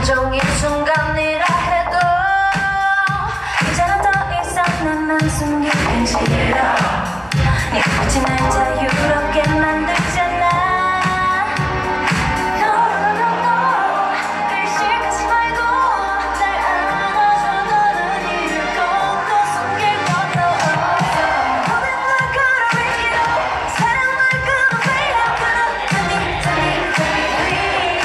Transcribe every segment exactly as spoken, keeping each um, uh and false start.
온종일 순간이라 해도 이제는 더 이상 나만 숨기긴 싫어. 네가 굳이 날 자유롭게 만들잖아. No, no, no, no. 의식하지 말고 날 안아줘. 너는 이를 꼭꼭 숨길 것도 없어. 모든 걸 걸어올기로 사랑을 끊어내려 끊어. Tell me, tell me, tell me please.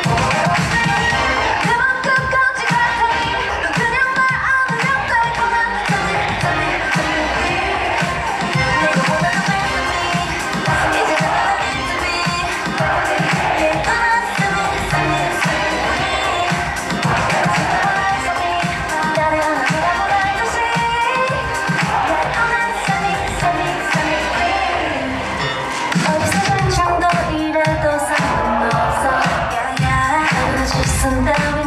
그만큼 거지 같으니 넌 그냥 말 안 하면 달콤한. Tell me, tell me, tell me please. 내가 원하는 멜로디 이제 난 meant to be. Yeah, uh, tell me, tell me, tell me please. Tell me, 나를 안아보라고 날 다시. Yeah, uh, tell me, tell me, tell me please. 어디서 간 정도 이래도 상관없어. Yeah, yeah. 나보다 실수한다면